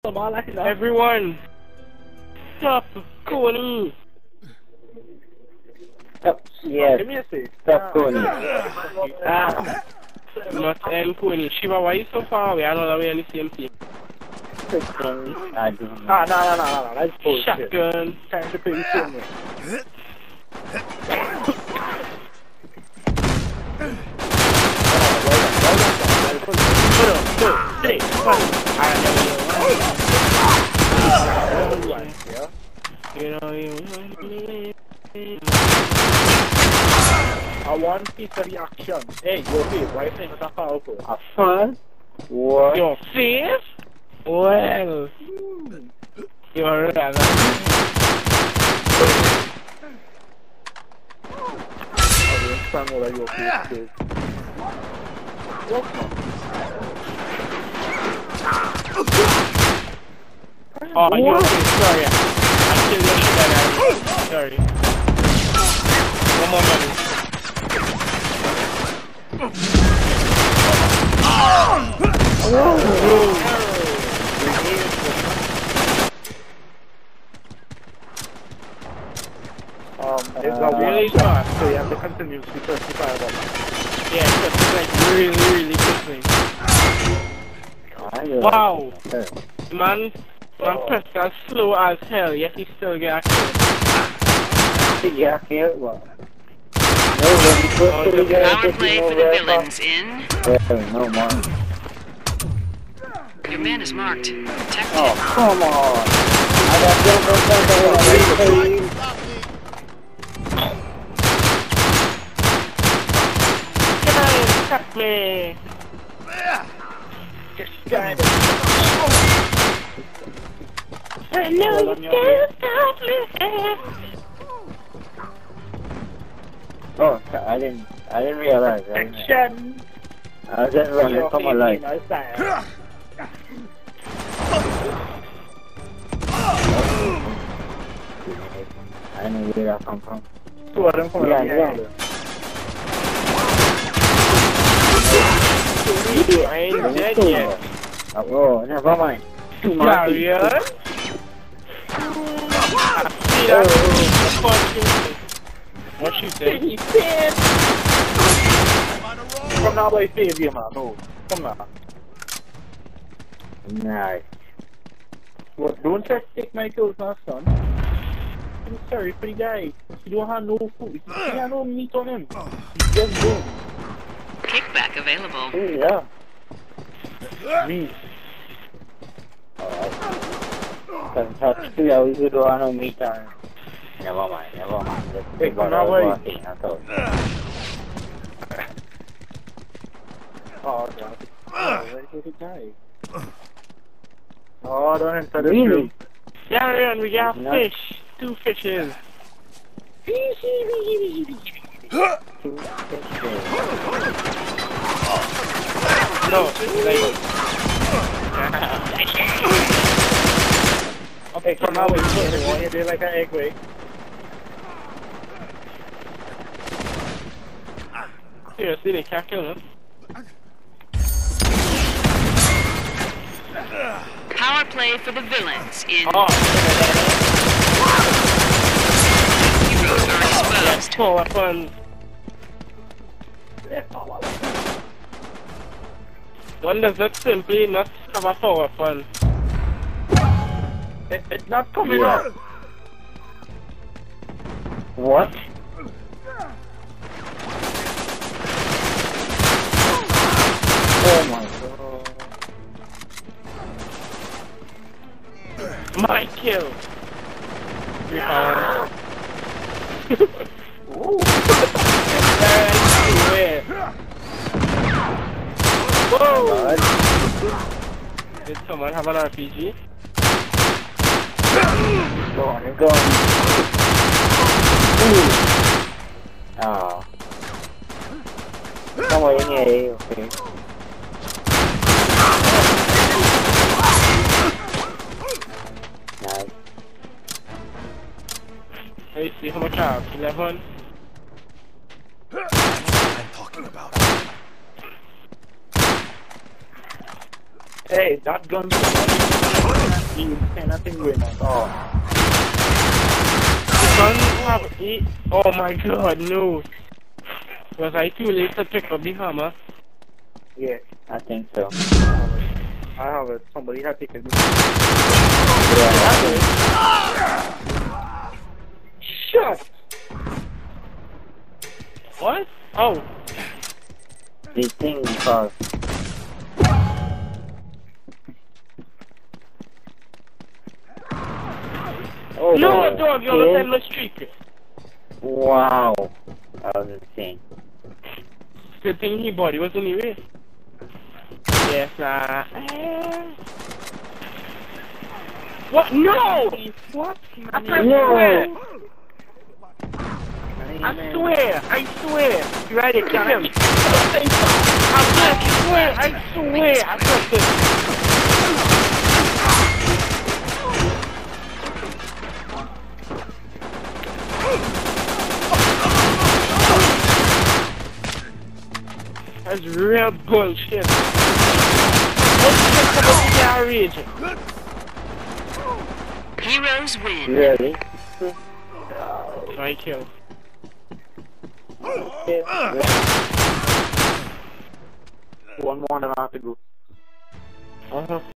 Everyone, stop calling. Stop, yes. Stop calling. Not calling. Shiva, why are you so far away? I know that we're in the same team. I don't know. No. That's bullshit. Shotgun. Time to play the same way. I want piece of reaction. Hey, you're safe. Why are you saying it's a powerful? A fun? What? You're safe? Well, you're right. I don't understand what you're safe. Oh, you're sorry. I killed your shit out. Sorry. One more money. It's a really fast, so you have to continue to testify about that. Yeah, because it's like really quickly. Wow! Man pressed as slow as hell, yet he still get killed. Yeah, what? Power play for the villains in. No more. Your man is marked. Protect Oh, him. come on. I got Stop me! Just got it. I know you can't stop me. Oh, I didn't realize. Action! I was just running from a light. I know where I come from. Two of them coming up here. I ain't dead yet. Oh, never mind. Carrion? See that? What you say? He said. Come now, boy, save you, man. No, come now. Nice. What? Don't try to take my kills now, son. I'm sorry for the guy. He don't have no food. He have no meat on him. He's just boom. Kickback available. Yeah. Me. Alright. Touch 2 hours you don't have no meat on him. Never mind. Hey, come now, boy. Oh, God. Where did he die? Oh, don't enter the Really? Carrion, we got fish. 2 fishes. No, like... Okay, come now, wait. You want to do like an egg way? Seriously, they can't kill him. Power play for the villains in. Oh, Heroes are exposed. power weapon. One does not simply not have a power weapon. It's not coming up. What? Oh my god. My kill. Whoa! Did someone have an RPG? Go on. Oh. Somewhere in here, okay. Nice. Hey, see how much I have? 11? I'm talking about. Hey, that gun. this kind of thing going on. Oh. The gun have it. Oh my god, no. Was I too late to pick up the hammer? Yeah, I think so. I have it. Somebody had taken it. Yeah, Shut! What? Oh. the thing called. Oh, No, dog, you're yeah. on the street. Wow, that was insane. Good thing he body was anyway. Yes, What? No! What? I swear! I swear! You ready? Kill him! I swear! I pressed it! That's real bullshit. What's this about the garage? Heroes win. Really? I kill. One more and I have to go.